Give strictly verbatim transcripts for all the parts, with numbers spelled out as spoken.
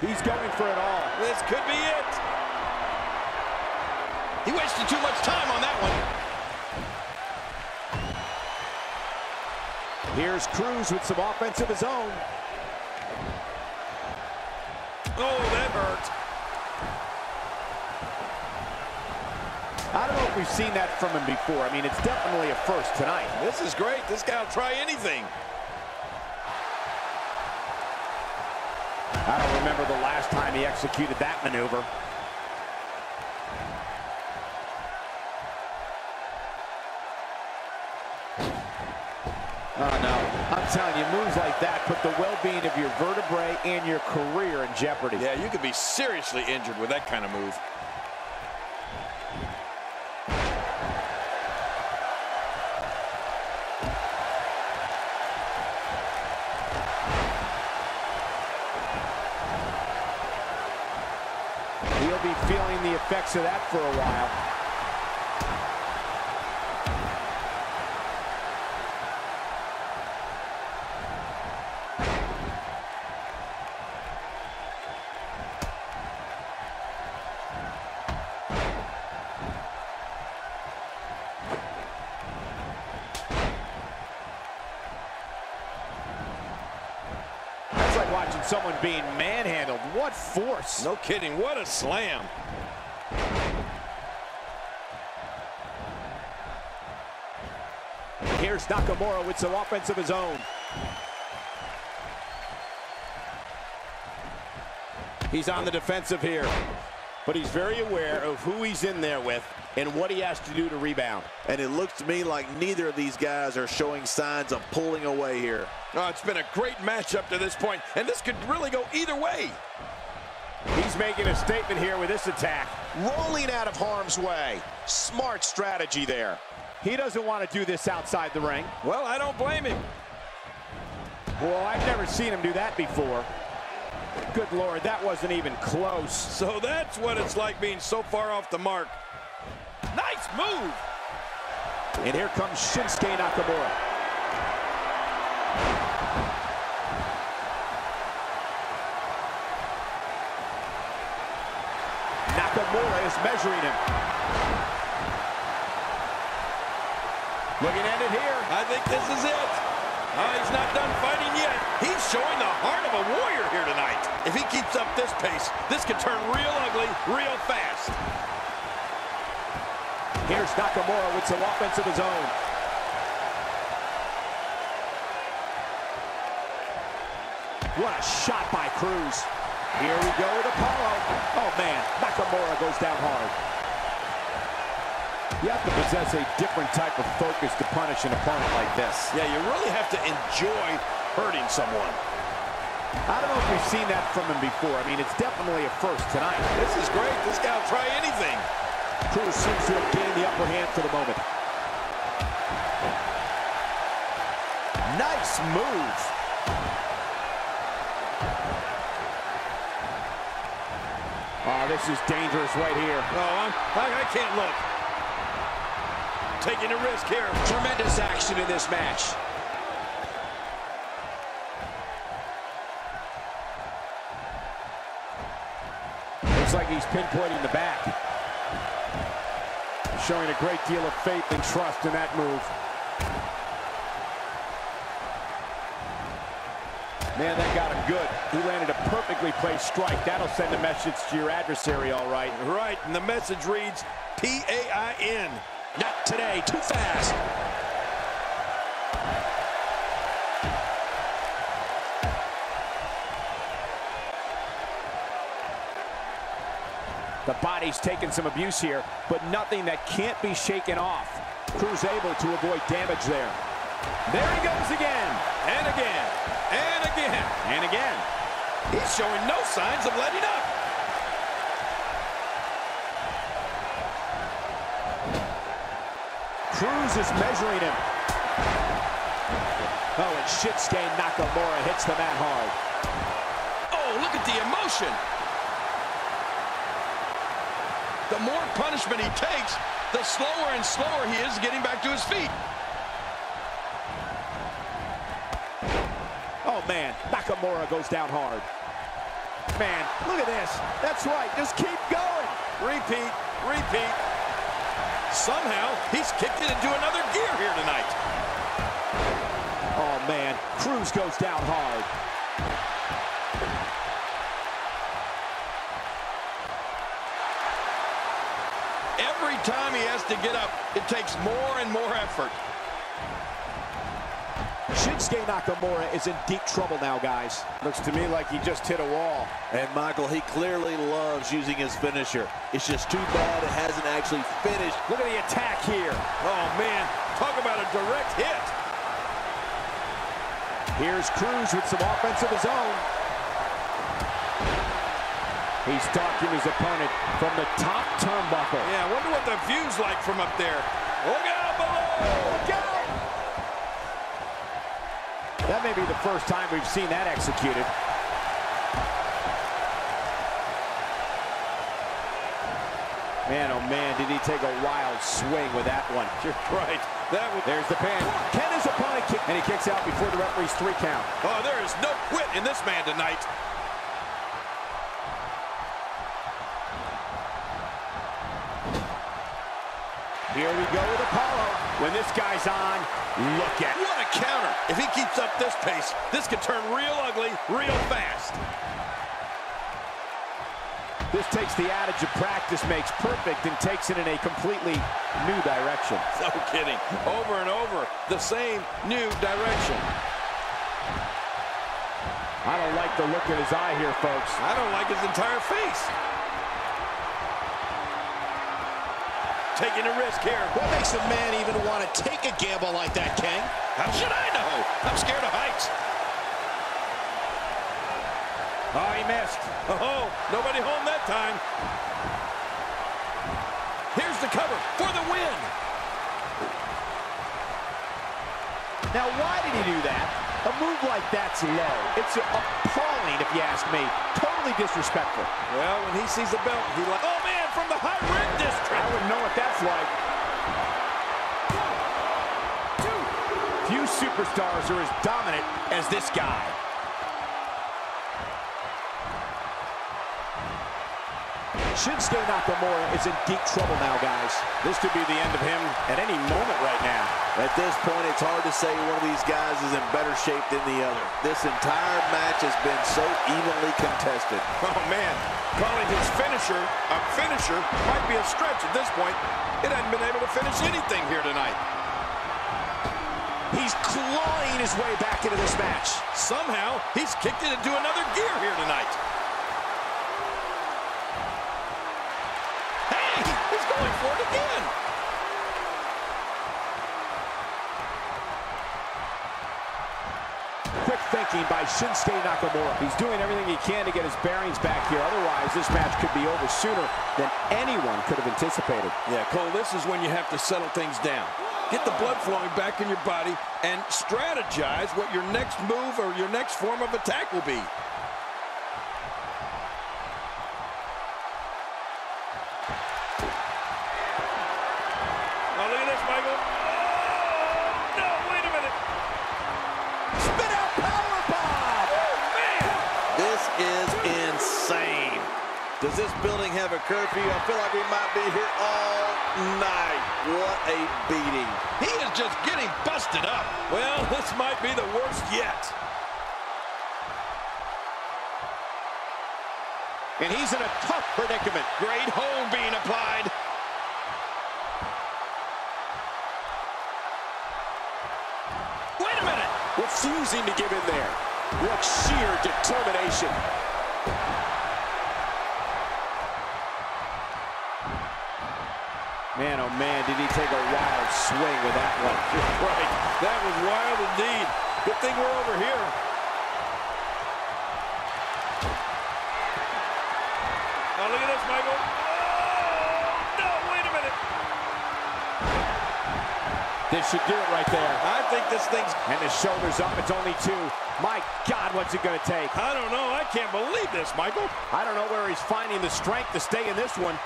He's going for it all. This could be it. He wasted too much time on that one. Here's Cruz with some offense of his own. Oh, that hurt. I don't know if we've seen that from him before. I mean, it's definitely a first tonight. This is great. This guy will try anything. I don't remember the last time he executed that maneuver. Oh, no. I'm telling you, moves like that put the well-being of your vertebrae and your career in jeopardy. Yeah, you could be seriously injured with that kind of move. He'll be feeling the effects of that for a while. That's like watching someone being manhandled. What force! No kidding. What a slam. Here's Nakamura with some offense of his own. He's on the defensive here, but he's very aware of who he's in there with and what he has to do to rebound. And it looks to me like neither of these guys are showing signs of pulling away here. Oh, it's been a great match up to this point, and this could really go either way. He's making a statement here with this attack. Rolling out of harm's way. Smart strategy there. He doesn't want to do this outside the ring. Well, I don't blame him. Well, I've never seen him do that before. Good Lord, that wasn't even close. So that's what it's like being so far off the mark. Nice move. And here comes Shinsuke Nakamura. Nakamura is measuring him. Looking at it here. I think this is it. Oh, he's not done fighting yet. He's showing the heart of a warrior here tonight. If he keeps up this pace, this could turn real ugly real fast. Here's Nakamura with some offense of his own. What a shot by Cruz. Here we go with Apollo. Oh, man, Nakamura goes down hard. You have to possess a different type of focus to punish an opponent like this. Yeah, you really have to enjoy hurting someone. I don't know if we've seen that from him before. I mean, it's definitely a first tonight. This is great. This guy will try anything. Cruz seems to have gained the upper hand for the moment. Nice move. Oh, this is dangerous right here. Oh, I'm, I, I can't look. Taking a risk here. Tremendous action in this match. Looks like he's pinpointing the back. Showing a great deal of faith and trust in that move. Man, that got him good. He landed a perfectly placed strike. That'll send a message to your adversary, all right. Right, and the message reads P A I N. Not today, too fast. The body's taking some abuse here, but nothing that can't be shaken off. Cruz able to avoid damage there. There he goes again, And again, and again, and again. he's showing no signs of letting up. Cruz is measuring him. Oh, and Shinsuke Nakamura hits the mat hard. Oh, look at the emotion. The more punishment he takes, the slower and slower he is getting back to his feet. Oh, man, Nakamura goes down hard. Man, look at this. That's right. Just keep going. Repeat, repeat. Somehow, he's kicked it into another gear here tonight. Oh, man. Cruz goes down hard. Every time he has to get up, it takes more and more effort. Shinsuke Nakamura is in deep trouble now, guys. Looks to me like he just hit a wall. And Michael, he clearly loves using his finisher. It's just too bad it hasn't actually finished. Look at the attack here. Oh, man. Talk about a direct hit. Here's Cruz with some offense of his own. He's stalking his opponent from the top turnbuckle. Yeah, I wonder what the view's like from up there. Look out below! Look out! That may be the first time we've seen that executed. Man, oh man, did he take a wild swing with that one. You're right. That was... There's the pin. Can his opponent kick? And he kicks out before the referee's three count. Oh, there is no quit in this man tonight. Here we go with Apollo. When this guy's on, look at it. What a counter. If he keeps up this pace, this could turn real ugly real fast. This takes the adage of practice makes perfect and takes it in a completely new direction. No kidding. Over and over, the same new direction. I don't like the look in his eye here, folks. I don't like his entire face. Taking a risk here. What makes a man even want to take a gamble like that, King? How should I know? I'm scared of heights. Oh, he missed. Oh, nobody home that time. Here's the cover for the win. Now, why did he do that? A move like that's low. It's appalling, if you ask me. Totally disrespectful. Well, when he sees the belt, he like, oh man, from the high red district. I wouldn't know what that's like. Few superstars are as dominant as this guy. Shinsuke Nakamura is in deep trouble now, guys. This could be the end of him at any moment right now. At this point, it's hard to say one of these guys is in better shape than the other. This entire match has been so evenly contested. Oh, man. Calling his finisher a finisher might be a stretch at this point. It hasn't been able to finish anything here tonight. He's clawing his way back into this match. Somehow, he's kicked it into another gear here tonight. Hey, he's going for it again. Quick thinking by Shinsuke Nakamura. He's doing everything he can to get his bearings back here. Otherwise, this match could be over sooner than anyone could have anticipated. Yeah, Cole, this is when you have to settle things down. Get the blood flowing back in your body and strategize what your next move or your next form of attack will be. Oh, look at this, Michael. Oh, no, wait a minute. Spin out powerbomb! Oh, man. This is insane. Does this building have a curfew? I feel like we might be here all night. What a beating. He is just getting busted up. Well, this might be the worst yet. And he's in a tough predicament. Great hold being applied. Wait a minute. Refusing to give in there. What sheer determination. Man, oh man, did he take a wild swing with that one. Right. That was wild indeed. Good thing we're over here. Oh, look at this, Michael. Oh, no, wait a minute. This should do it right there. I think this thing's... And the shoulder's up. It's only two. My God, what's it going to take? I don't know. I can't believe this, Michael. I don't know where he's finding the strength to stay in this one.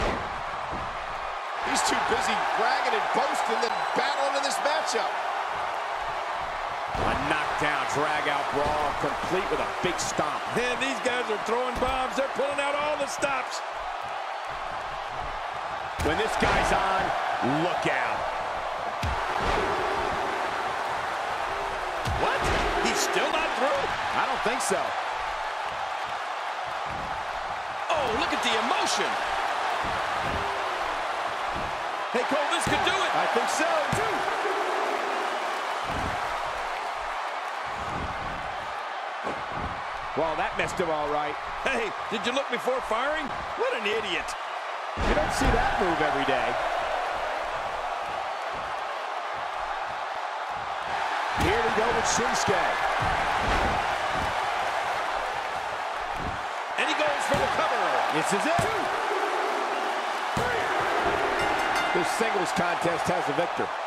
He's too busy bragging and boasting than battling in this matchup. A knockdown. knockdown, drag-out brawl, complete with a big stomp. Man, these guys are throwing bombs. They're pulling out all the stops. When this guy's on, look out. What? He's still not through? I don't think so. Oh, look at the emotion. Hey, Cole, this could do it. I think so, too. Well, that messed him all right. Hey, did you look before firing? What an idiot. You don't see that move every day. Here we go with Shinsuke. And he goes for the cover. This is it. This singles contest has a victor.